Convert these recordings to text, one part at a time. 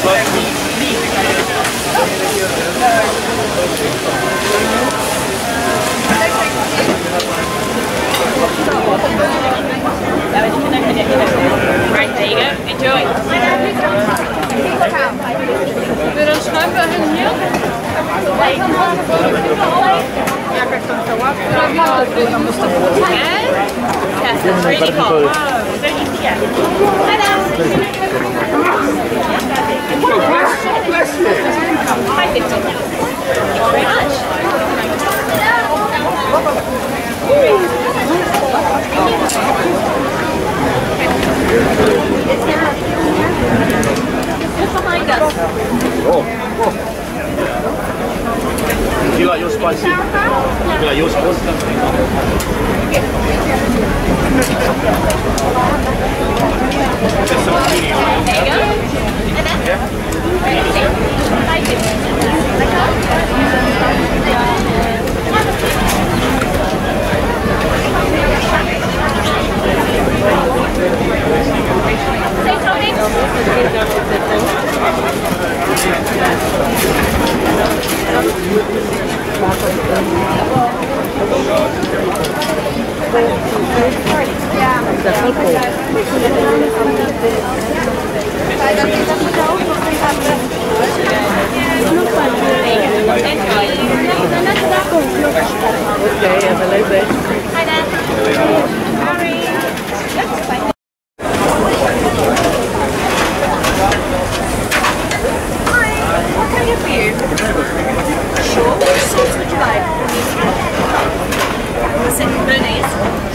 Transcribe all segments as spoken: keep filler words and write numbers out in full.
Right, there you go. Enjoy. Weer een schuimbeug hier. Ja, kijk dan zo af. Yes, that's really hot. Wow, don't you see it? Bless you. Hi, Victor. Thank you very much. Just behind us. Oh. Oh. Do you like your spicy? Do you like your spicy? There you go. And then? Yeah. Thank you. Say something. Okay, have a little bit. Hi there. Harry. Hi, what can I get for you? Sure, what sauce would you like? The second bolognese.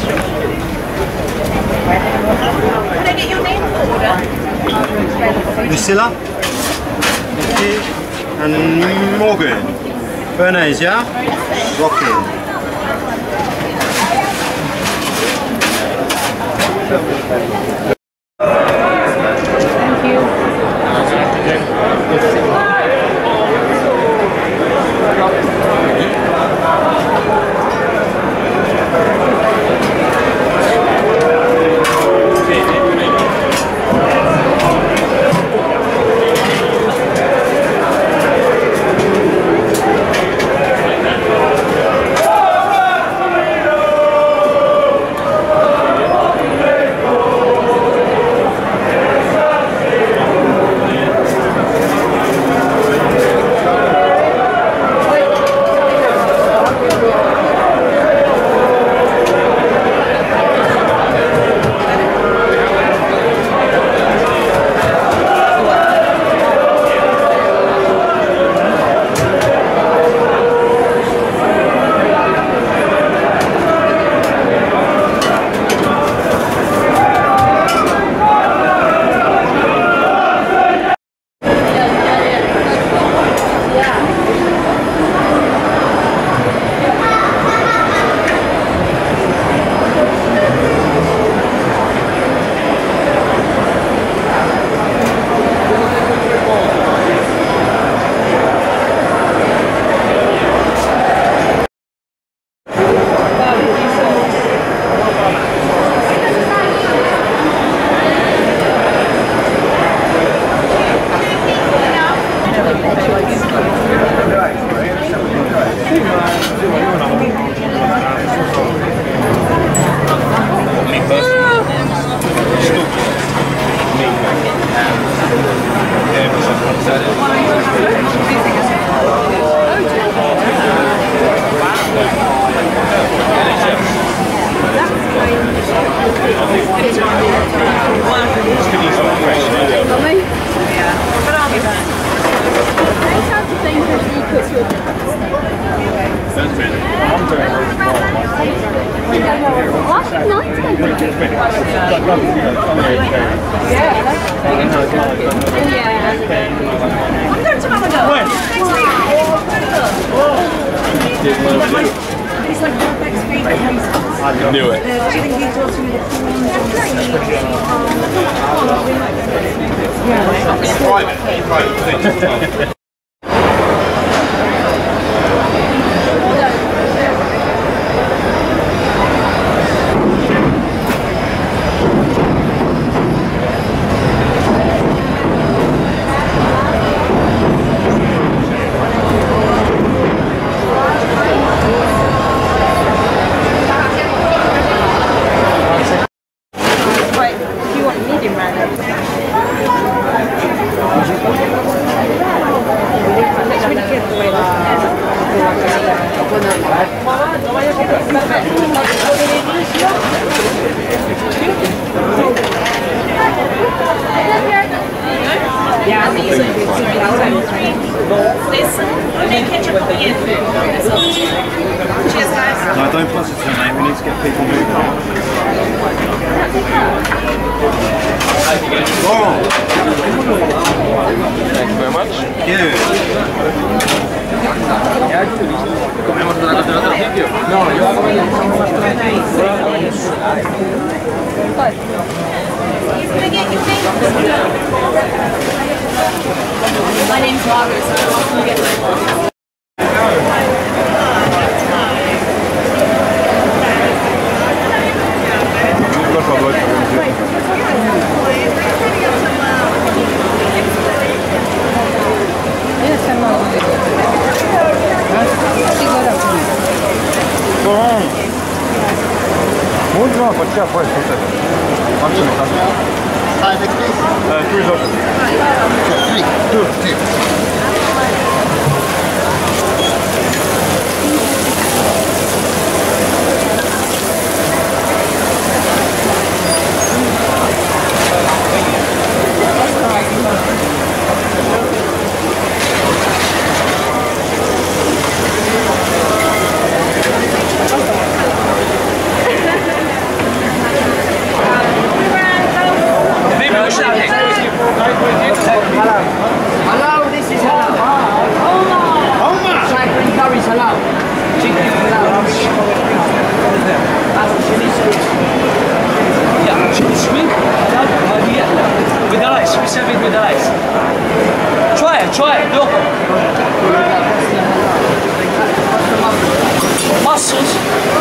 Can I get your name for order? Priscilla, Nikki, and Morgan. Bernays, yeah? Rocking. Thank you. I knew it. Private. Yeah, these are three. This, make ketchup at the end. Cheers, guys. No, don't put it to the name. We need to get people moving. Oh. Thank you very much. My name's Margaret, so I'm going to get Можно почти вот это. Максимум так. Five please. Uh, three dollars. Three. Two. Three. Hello, this is hello. How much? Cycling curries hello. Chicken hello. Yeah, chili sweet. With the rice, we serve it with the rice. Try it, try it, look. Mussels.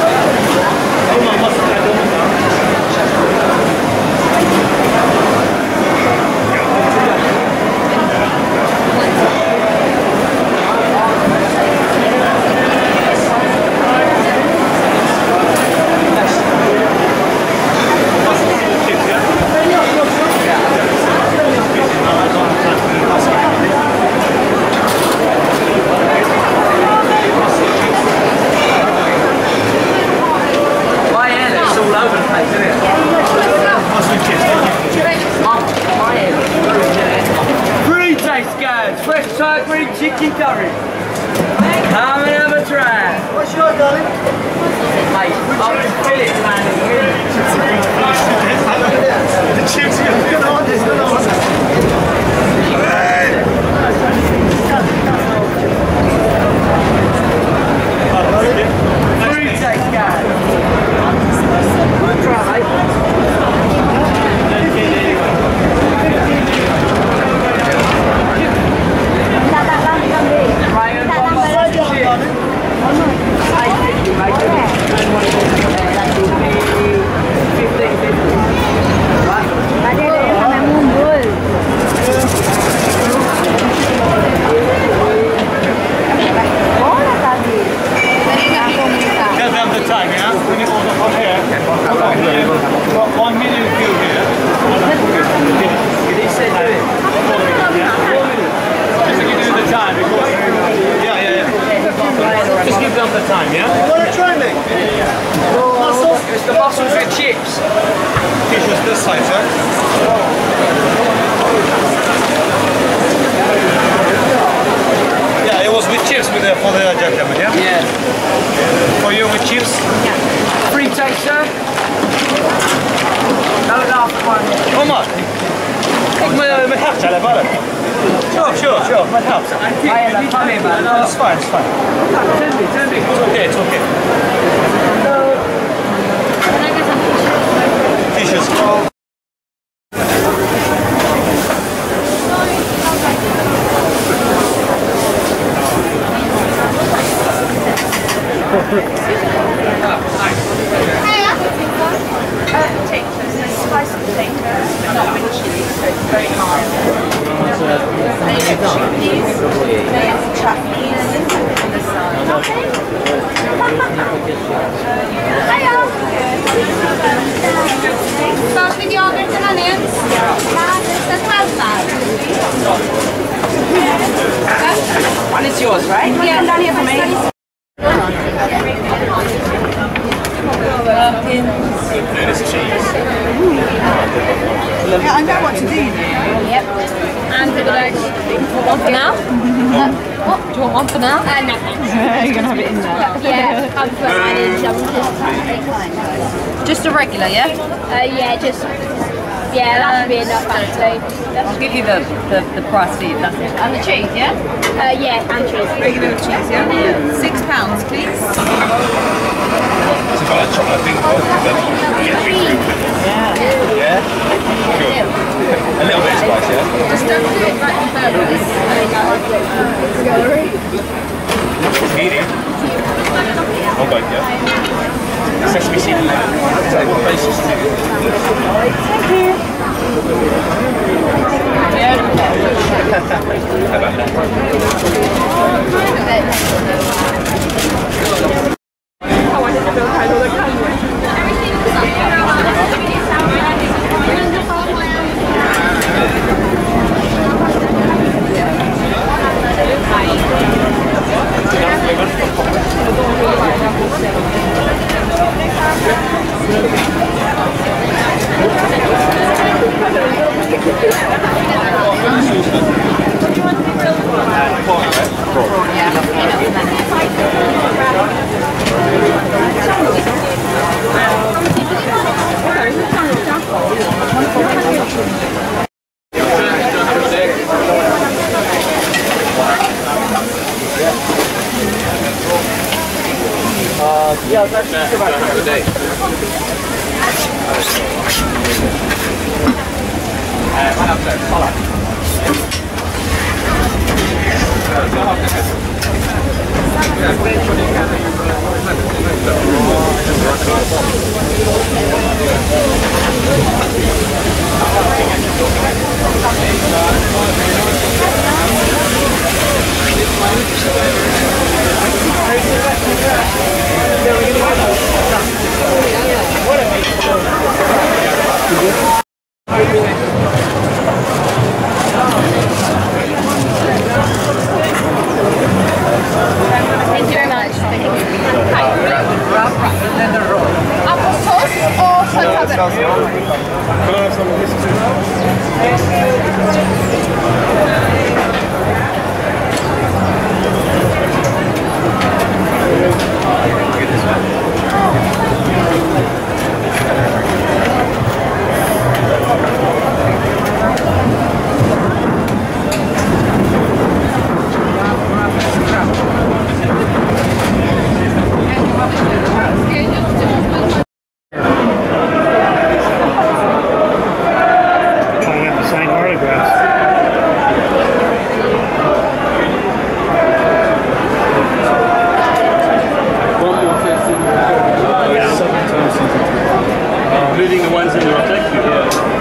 Chicken curry. Come and have a try. What's yours, darling? Mate, I was Philip, man. The chips are good on this, good on this. Fruit taste, guys. Try, Time, yeah? You want to try me? mussels? It's the mussels with chips. Fishes this side, sir. Yeah, it was with chips with the, for the gentleman, yeah? Yeah. For you with chips? Yeah. Free taste, sir. No laugh one. Come on. ما تحبش على بالك. شوف شوف شوف ما تحبش. هاي لا طبيعي بقى. It's fine, it's fine. Tell me, tell me. It's okay, it's okay. Fishes. Spicy potatoes, but not with chili, so it's very mild. They have chickpeas, they have chutneys on the side. Start with yogurt and onions. Yeah, this is twelve bags. good eggs. One for now? Uh, what? Do you want one for now? Uh, nothing. You're going to have it in there. Yeah, I'm put mine in. So just, Just a regular, yeah? uh, yeah, just yeah, that would be enough actually. I'll give you the, the, the price for you, that's it. And the cheese, yeah? Uh, yeah, and cheese. Regular with cheese, yeah? Yeah. Six pounds, please. It's about a chocolate thing. Yeah. Yeah? Good. A little bit of spice, yeah? Just don't do it right in purpose. Medium. On both, yeah? Sesame seed. What basis? Thank you. How about that? Yeah, I was actually just about to have a day. Thank you very much. Thank you. Apple sauce or sauce? Can I have some of this St Margaret. including the ones in the object? Yeah.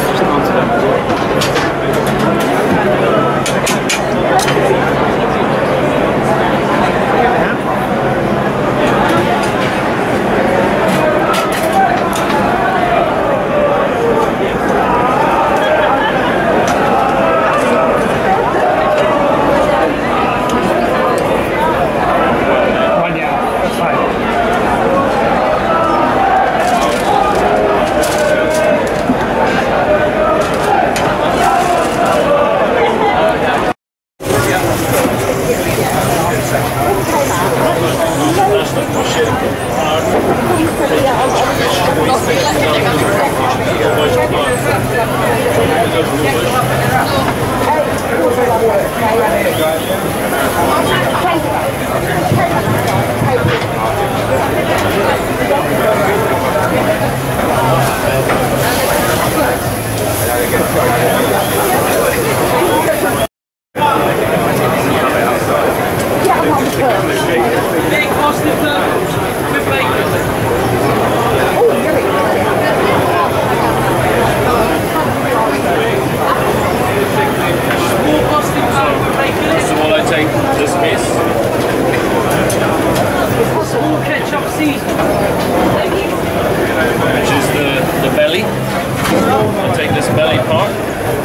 One, yeah, that's fine. Big Boston burgers with bacon. Small Boston burger with bacon. So will I take this piece? Small ketchup seasoning. Which is the, the belly. I'll take this belly part.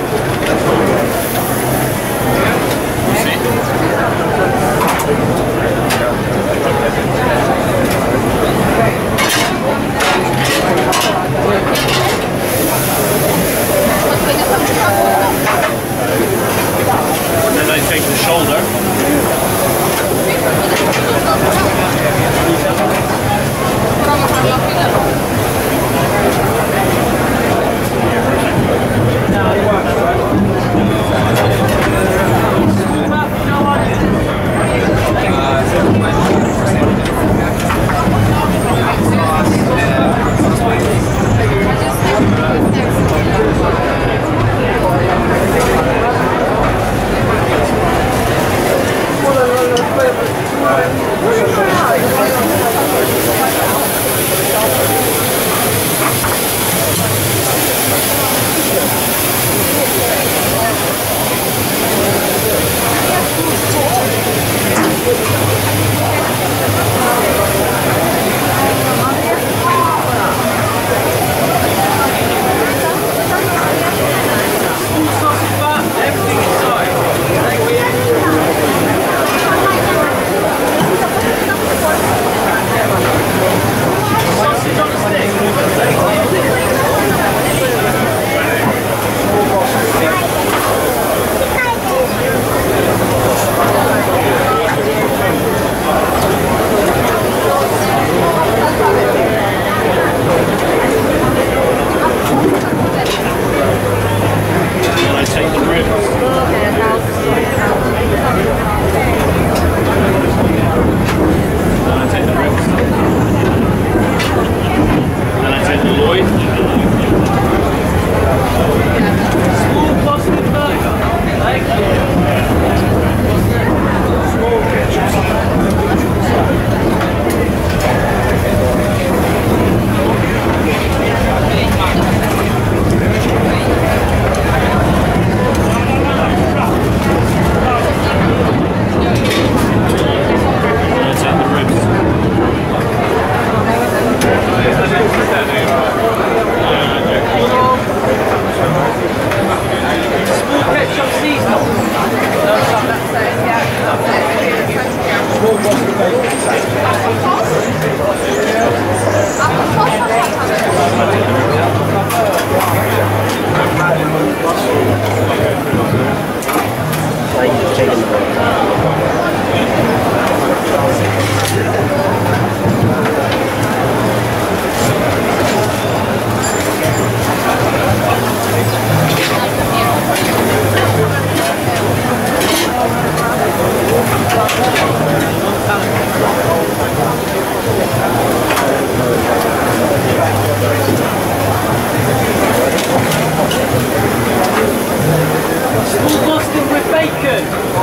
bacon.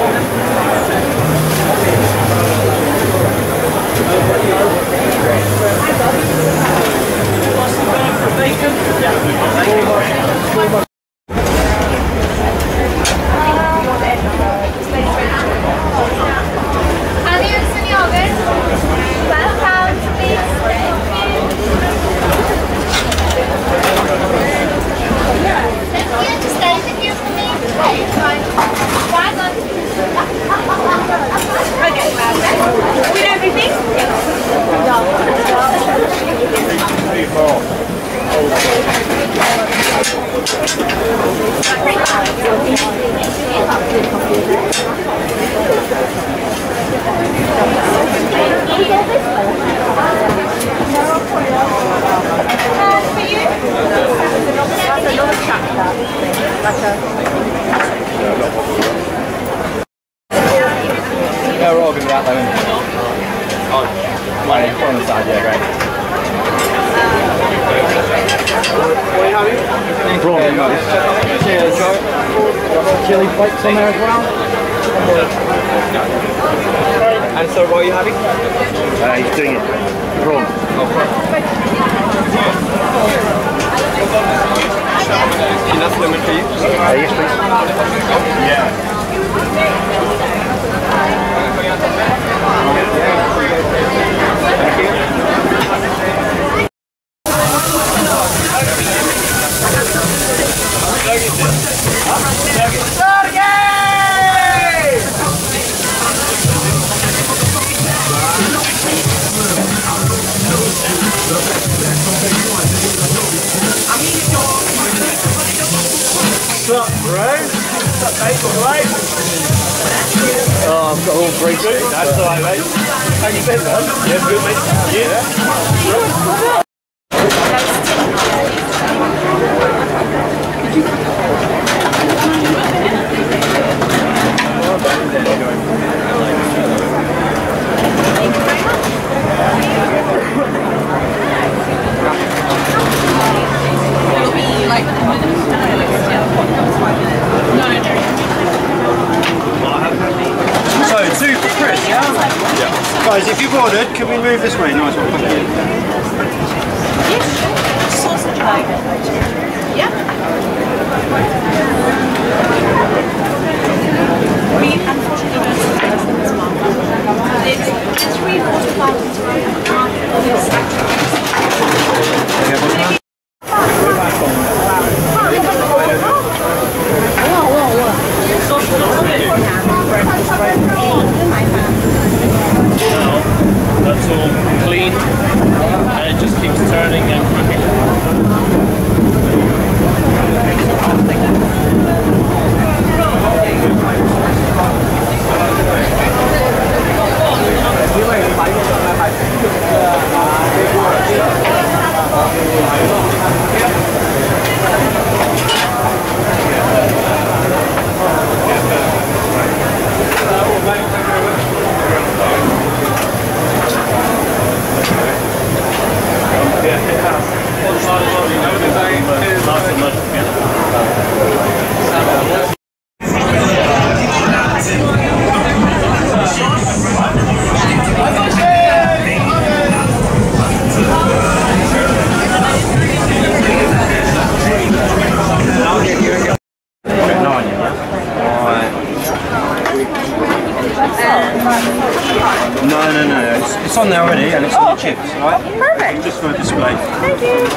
What's the burn for bacon? Yeah. Yeah, we're all going to be out there. Oh, well, you're on the side, yeah, great. What are you having? Prawn. Cheers, Joe. Chili flakes on there as well. And so, what are you having? Uh, he's doing it. Prawn. Oh, prawn. Enough lemon for you? Uh, yes, please. Yeah. Thank you. What's up, bro? What's up, mate? All right? Oh, I've got all great. That's all right, mate. How you been, man? Yeah, good, mate. Yeah. So, two for Chris, yeah? Yeah. Guys, if you've ordered, can we move this way? Nice one, thank you. Yes. Sausage burger. Yeah. We unfortunately don't have the this month. It's three quarter pounds That's all clean and it just keeps turning and cooking. No, no, no, it's, it's on there already and it's on the chips, alright? Perfect. Just for display. Thank you.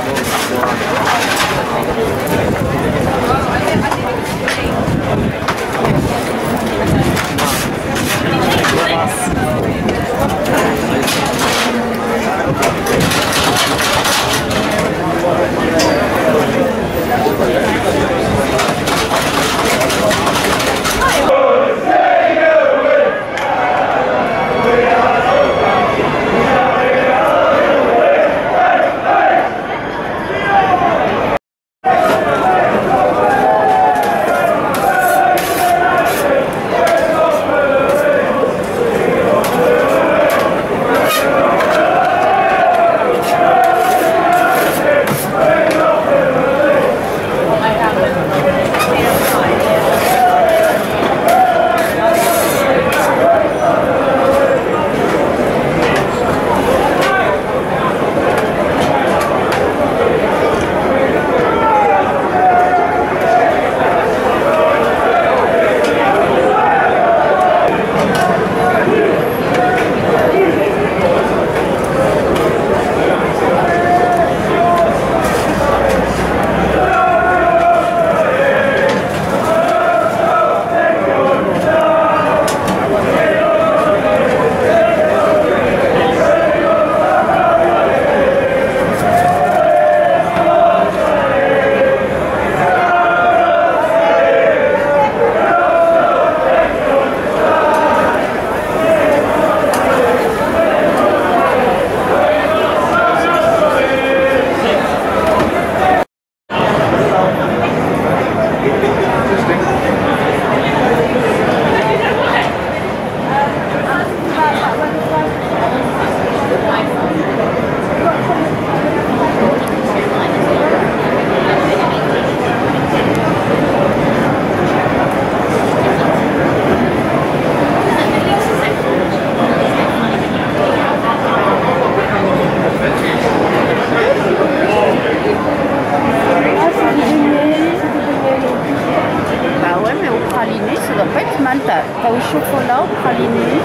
doit pas être mal. T'as t'as au chocolat, au praliné.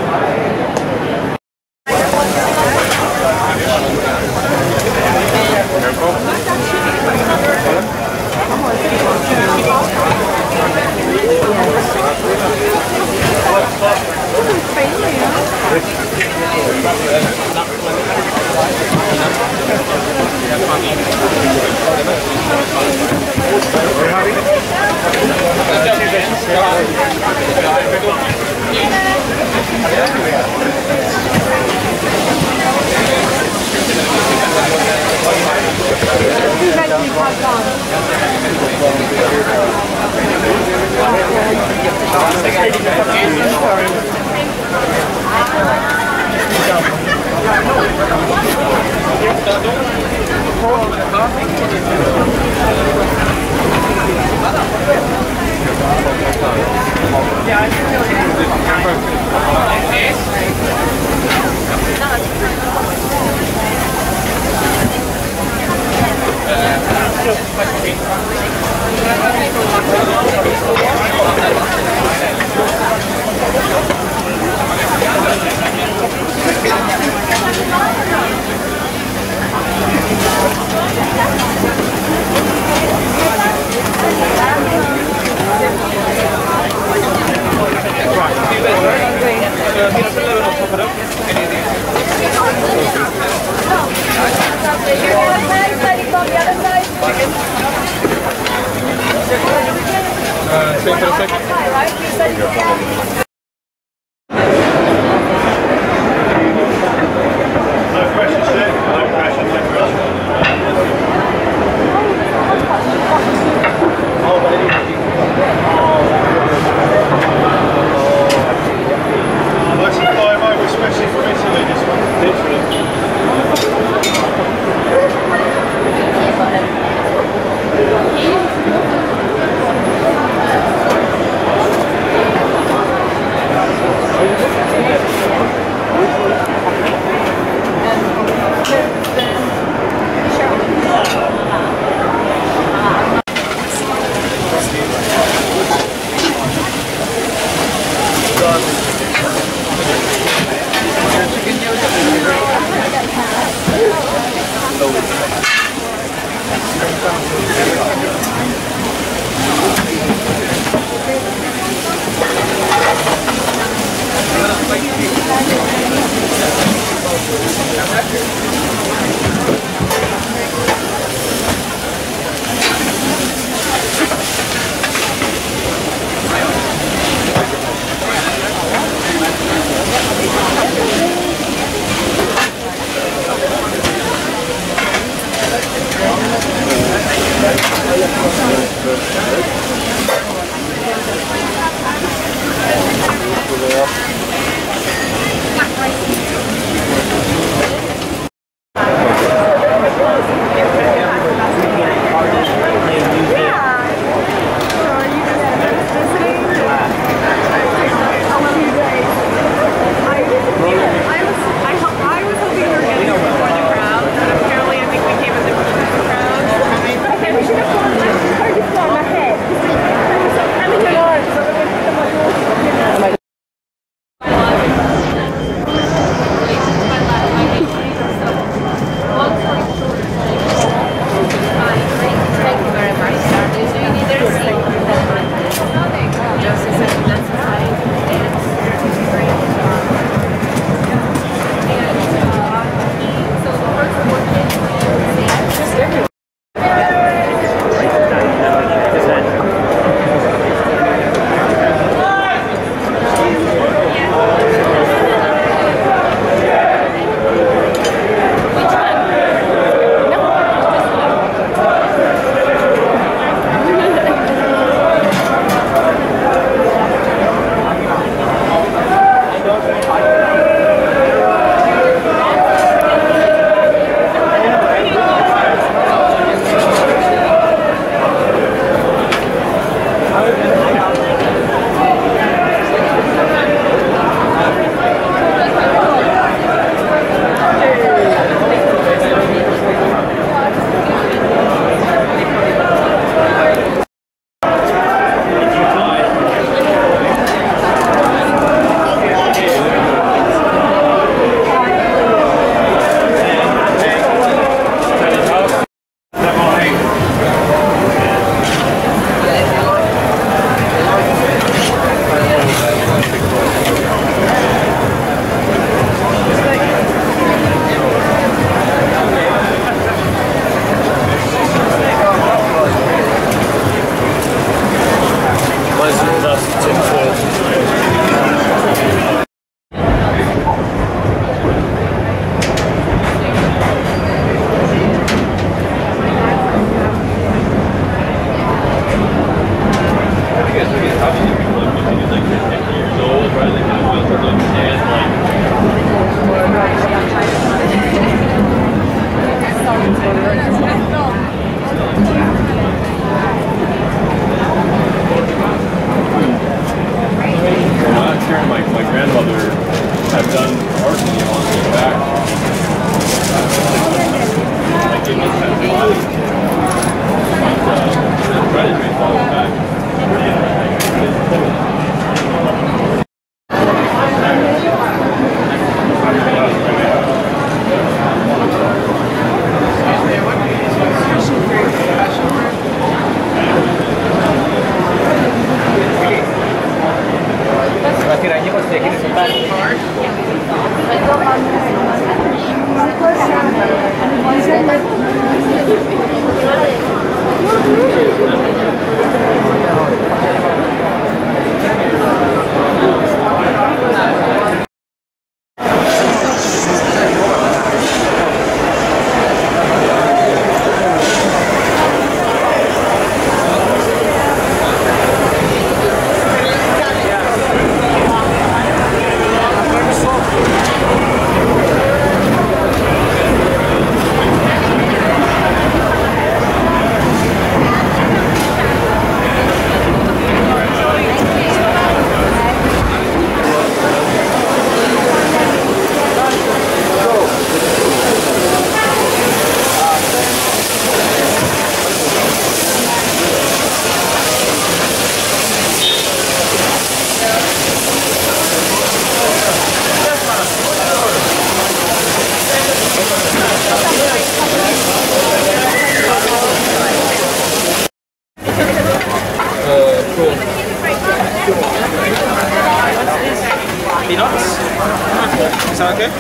that okay?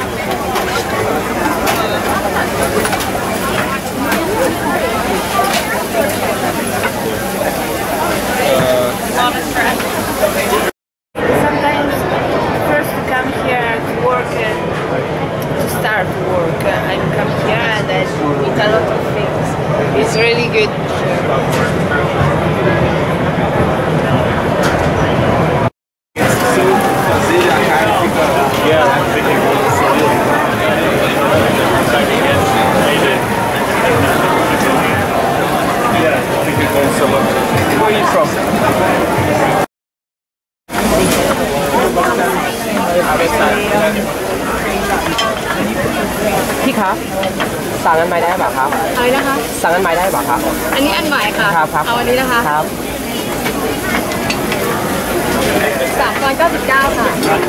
Sometimes first to come here to work and to start to work. I come here and I meet a lot of things. It's really good. Where are you from? พี่ครับสั่งอันใหม่ได้เปล่าครับอะไรนะคะสั่งอันใหม่ได้เปล่าครับอันนี้อันใหม่ค่ะครับครับเอาอันนี้นะคะครับสามพันเก้าสิบเก้าค่ะ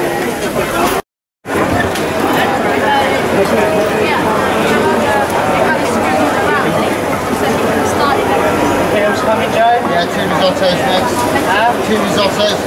Kim's coming, Joe? Yeah, two risottos next. Huh? Two risottos.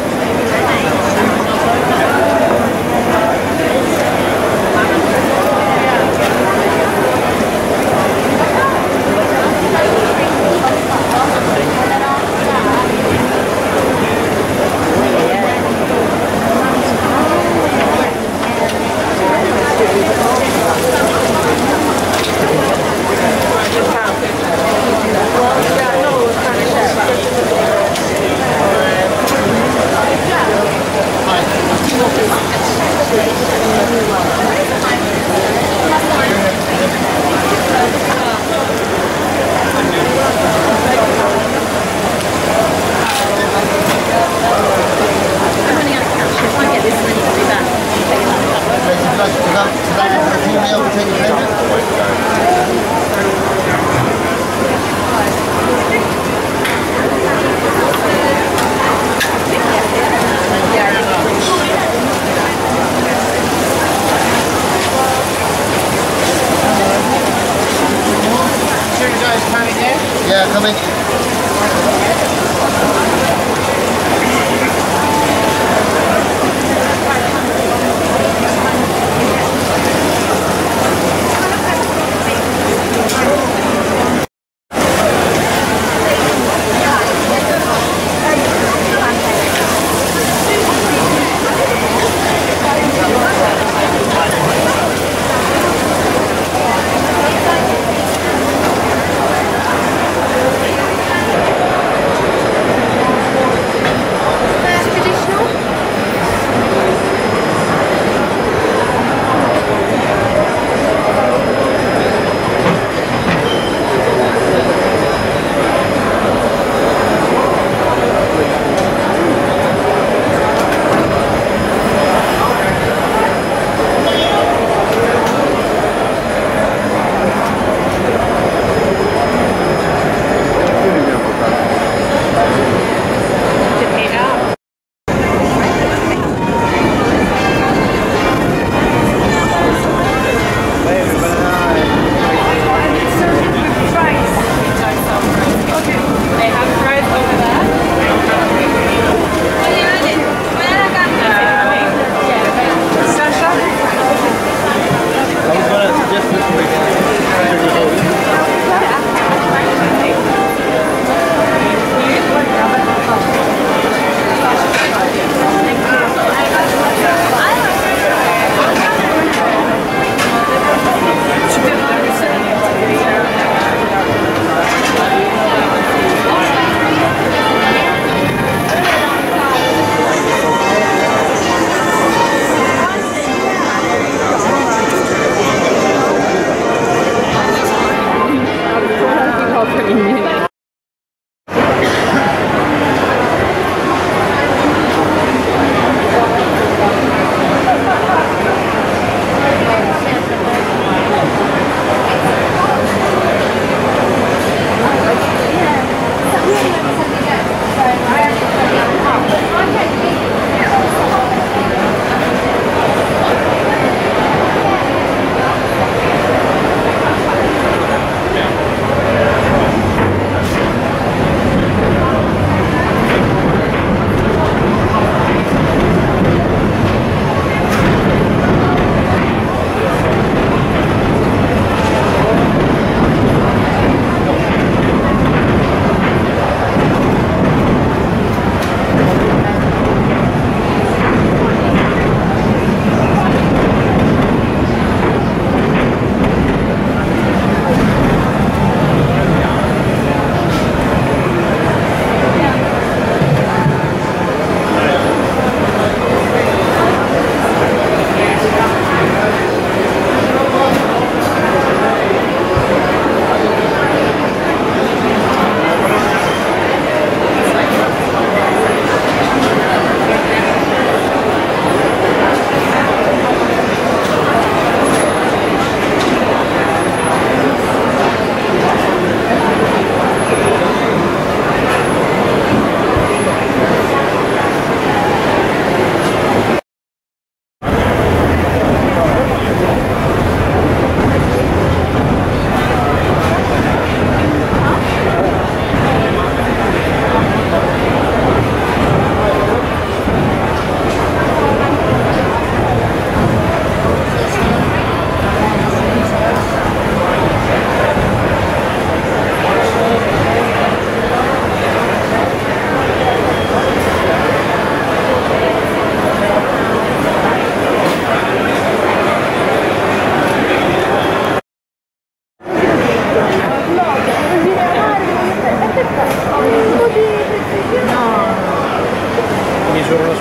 Buongiorno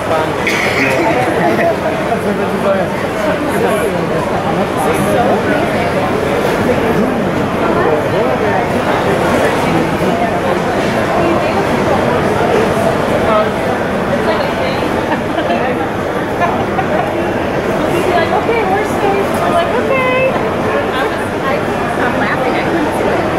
like, okay, we're safe. I'm like, okay. I was, I, I'm laughing. I couldn't see it.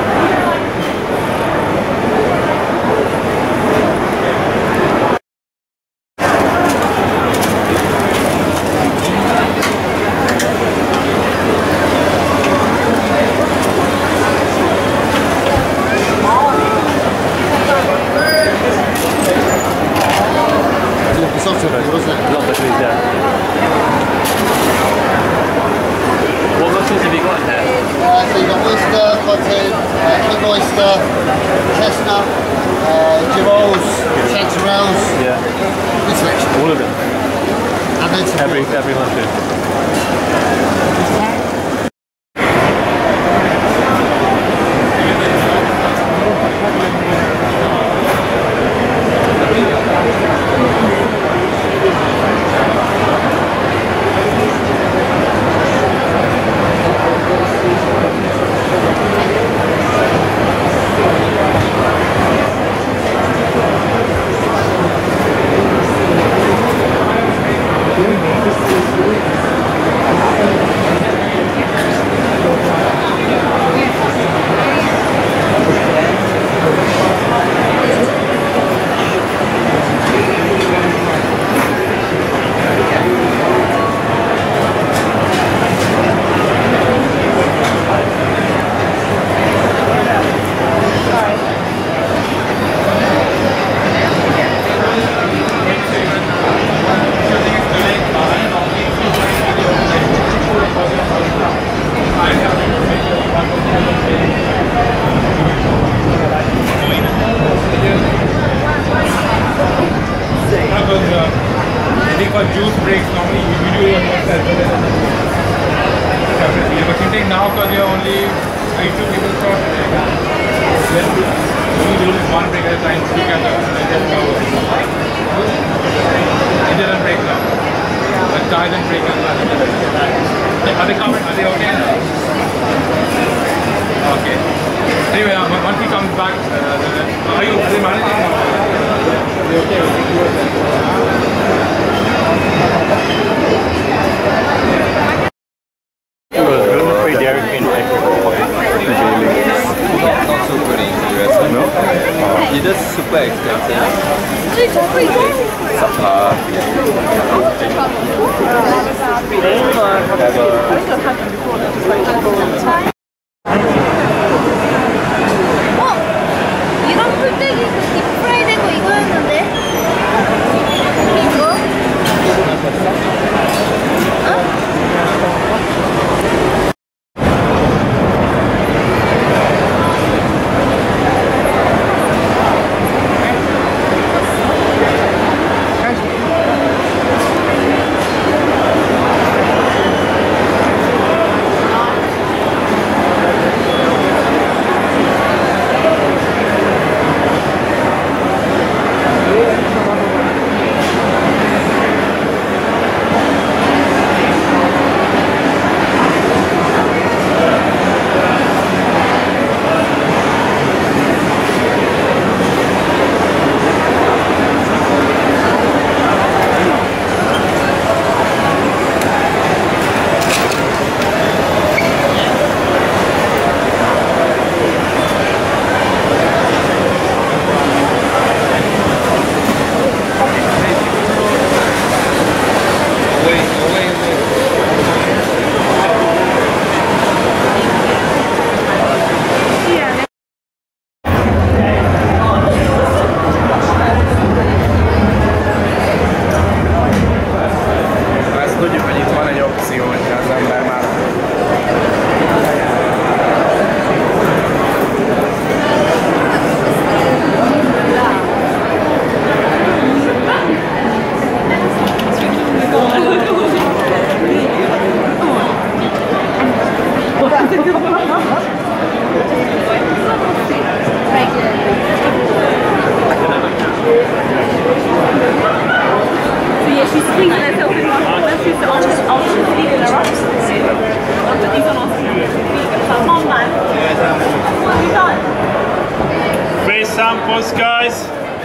She's squeezing herself in one. Let's just, I'll just, I'll just leave her up. I'll put these on our Come on, man. What have you done? Three samples, guys.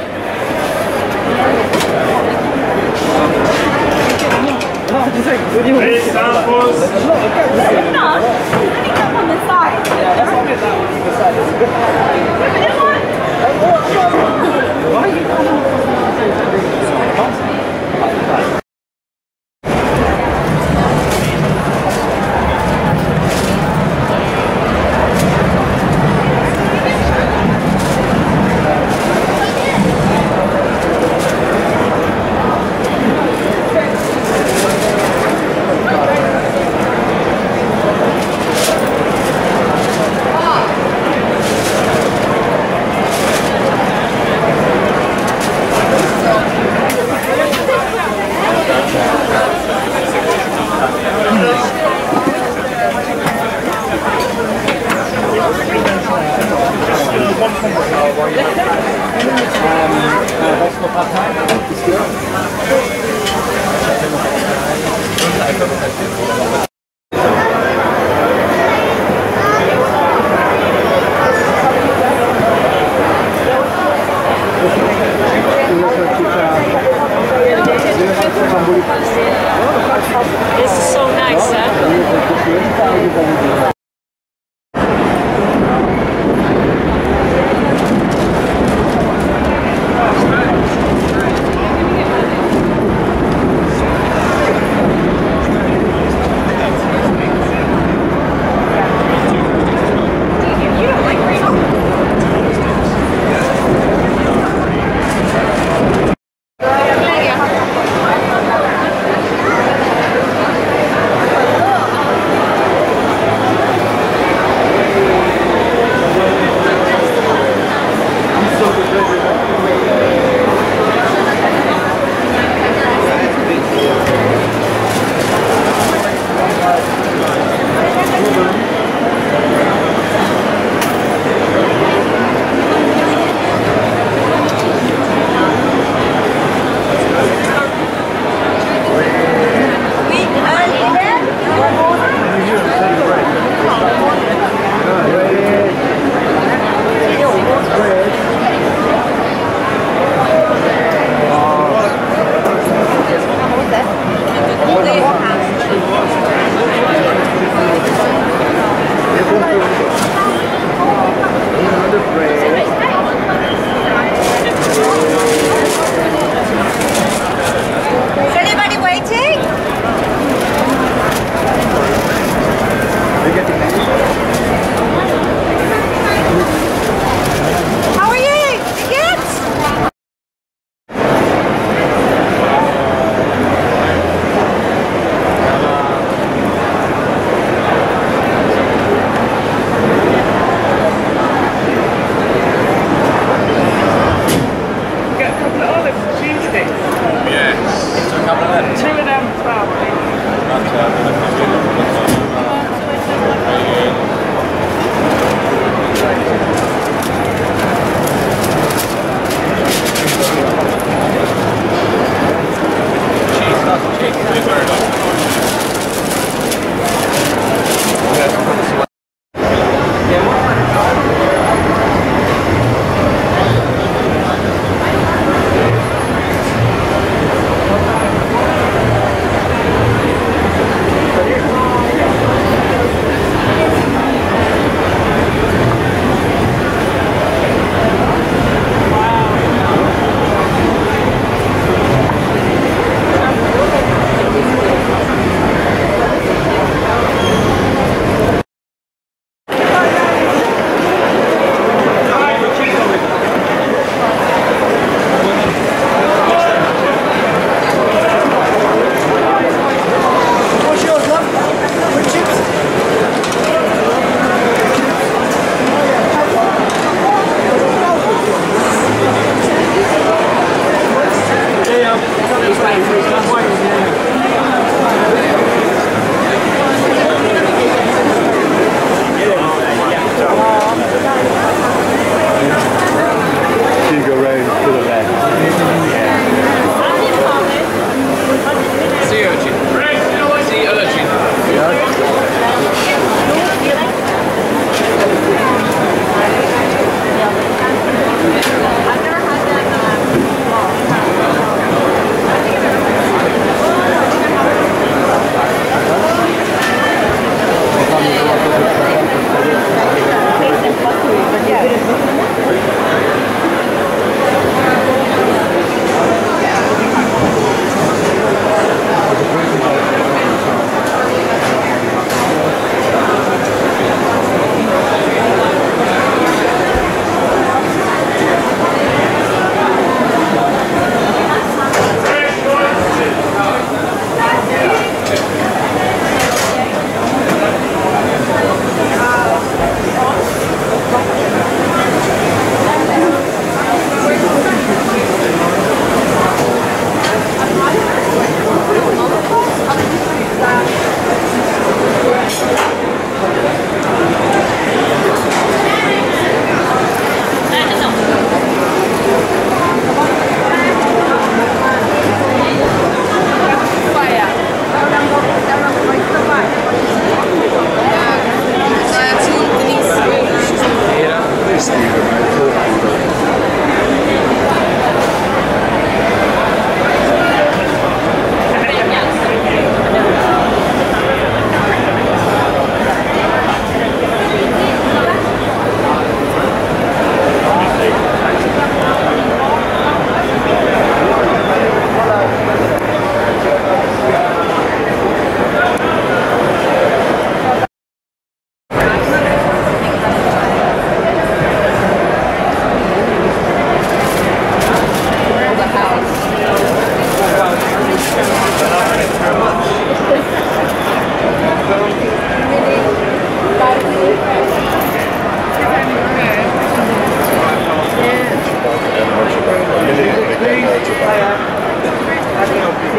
Three samples. No, only come on the side. Yeah, that's what I'm on the side. But then what? Why are you coming on the side? This is so nice, huh?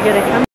get a camera.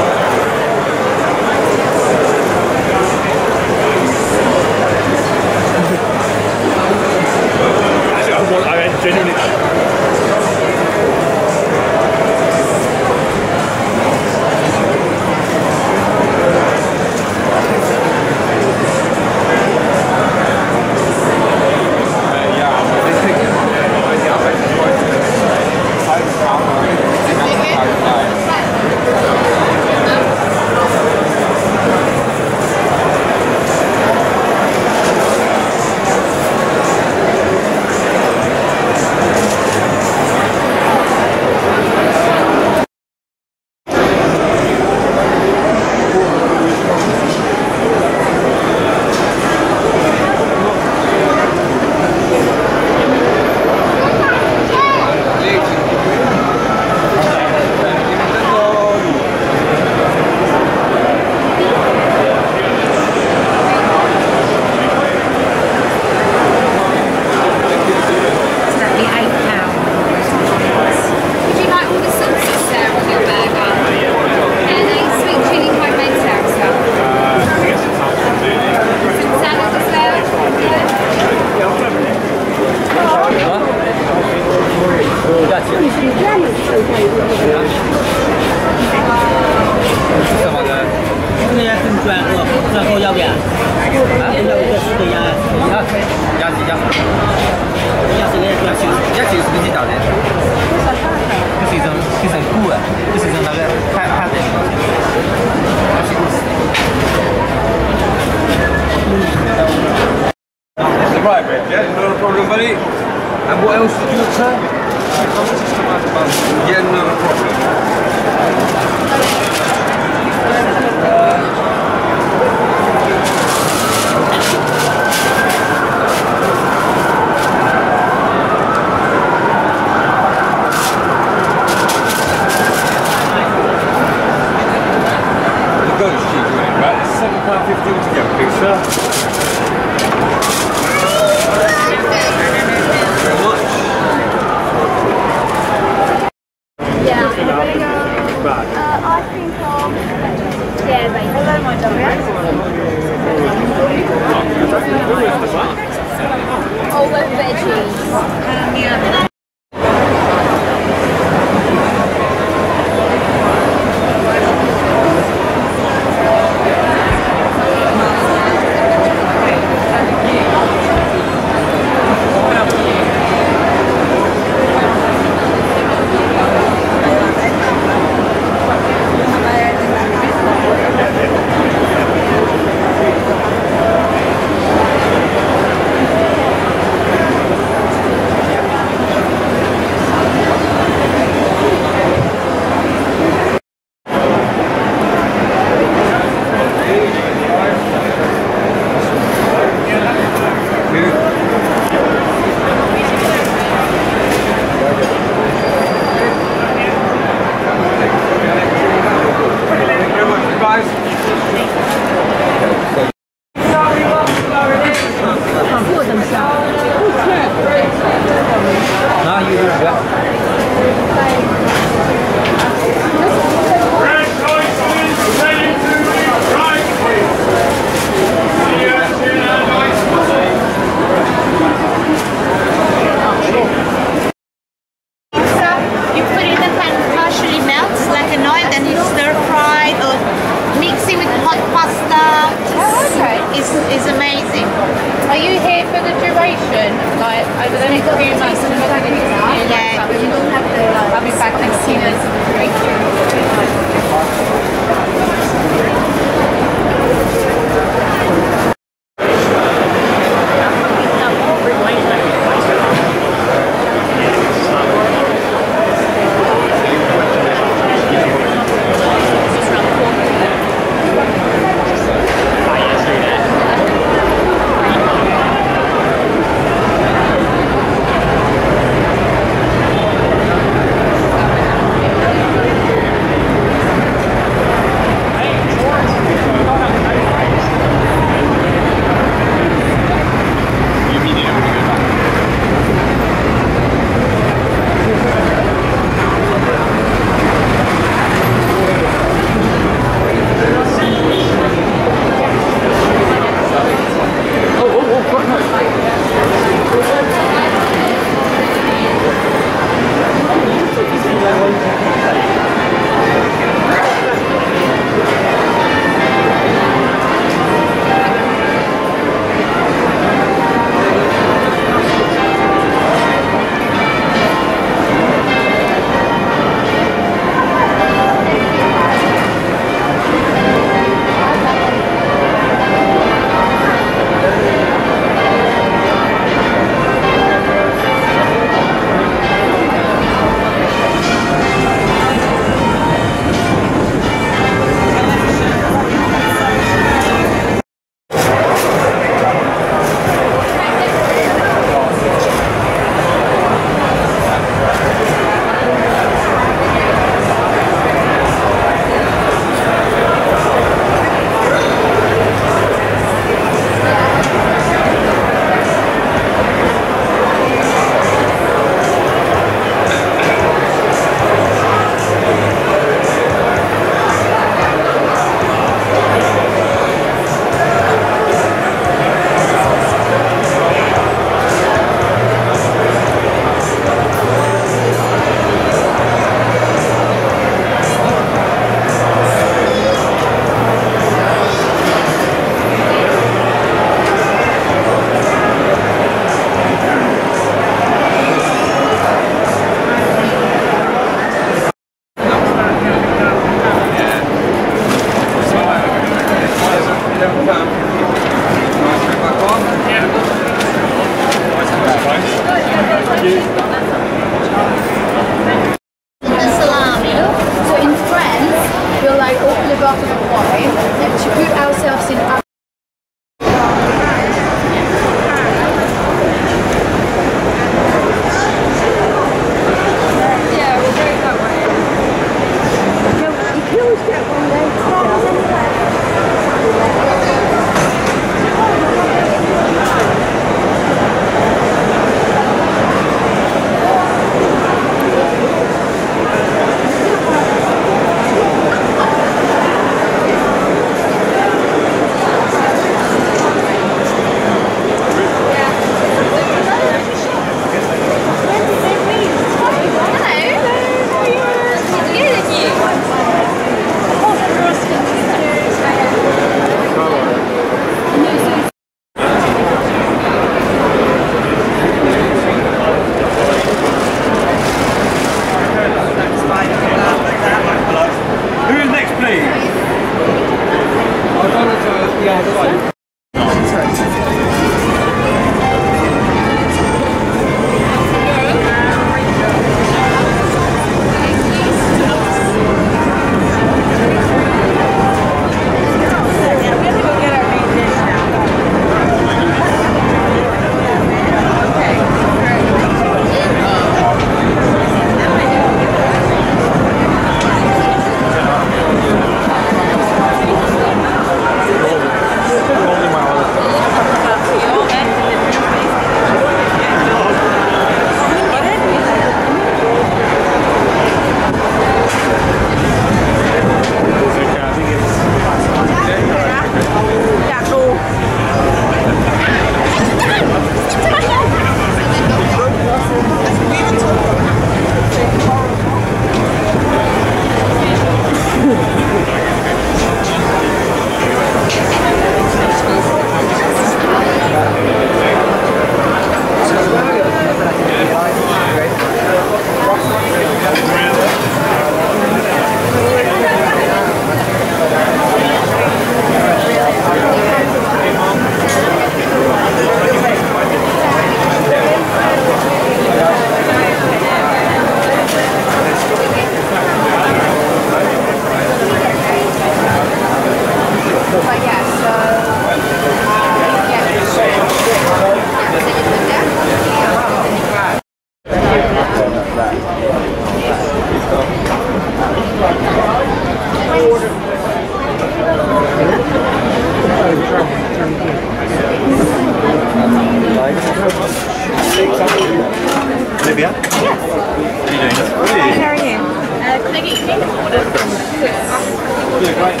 Olivia? Yes. How are you doing? Hi, how are you? Uh, can I get your name and order? Yeah, great.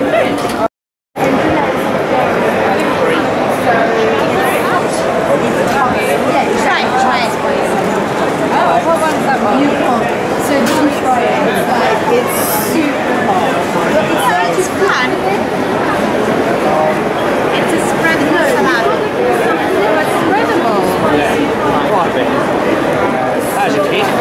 Try it, try it. Oh, what one's that one? You can't. So don't try it. It's like, it's super hot. But it's not too flat. It's a spreadable salad. Oh, it's spreadable. That's a cake.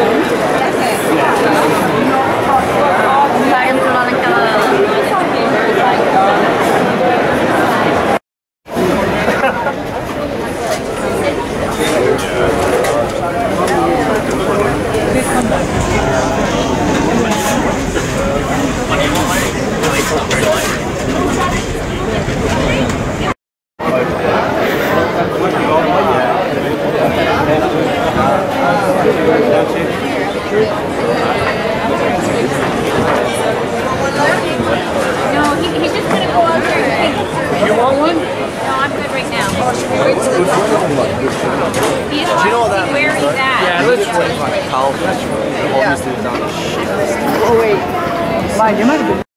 No, he, he's just going to go out there and think. You want one? No, I'm good right now. He's Do you know what that where he's at. Yeah, let's like Carl almost do that. Oh, wait. Why, you might have been.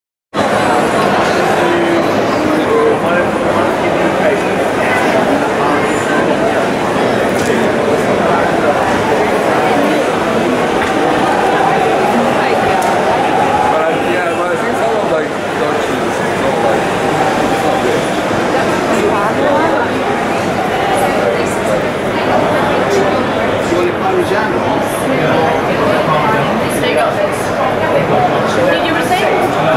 Did you receive?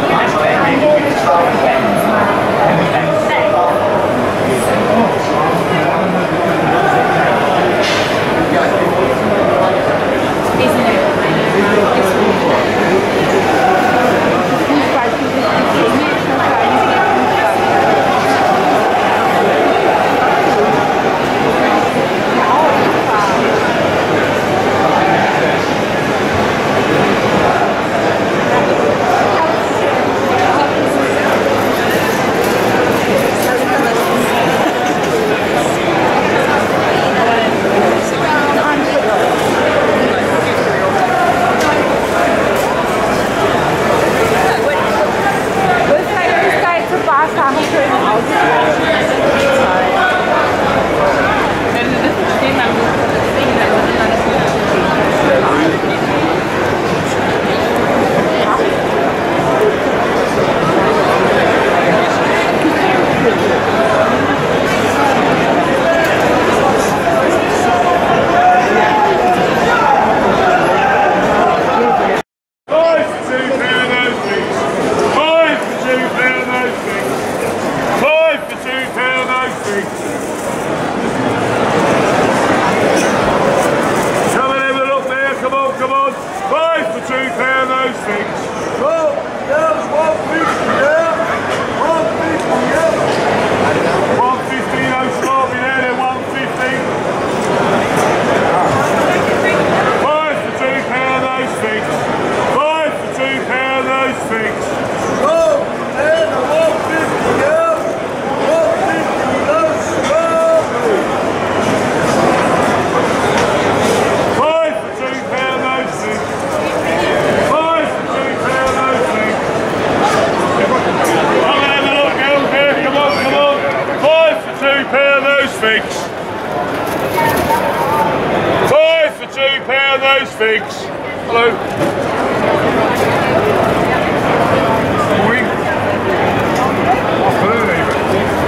Figs. Hello. Morning. Afternoon even.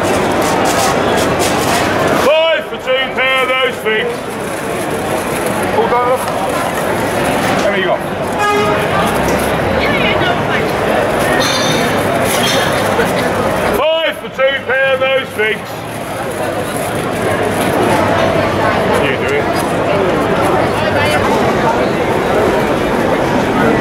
Five for two pair of those figs. All done up. How many you got? Five for two pair of those figs. You do it.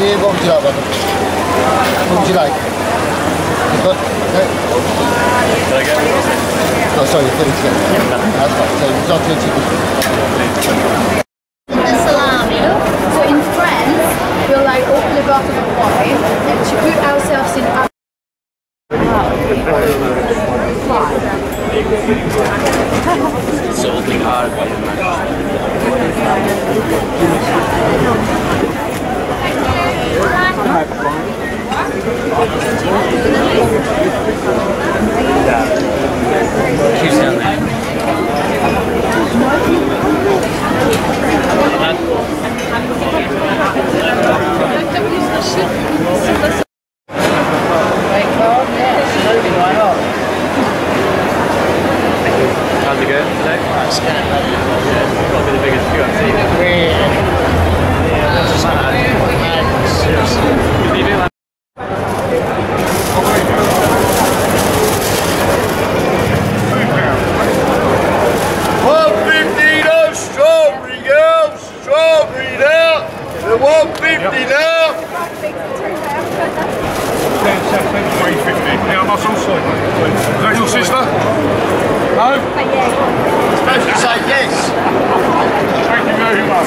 Yeah, what would you like, brother? What would you like? You got, okay. Can I get it? Oh, sorry, you're putting it together. Yeah. That's fine. So risotto chicken. The salami. So in France, we'll like open a bottle of wine and to put ourselves in. Salting hard. She's down there. How's it going today? It's kind of bad. Yeah, probably the biggest few I've seen. Yeah, that's just mad. Seriously. What do you do, man? one fifty those strawberry girls, strawberry now. The one fifty now. three fifty. Yeah, my son's side. Is that your sister? No? Supposed to say yes. Thank you very much.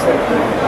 Thank you.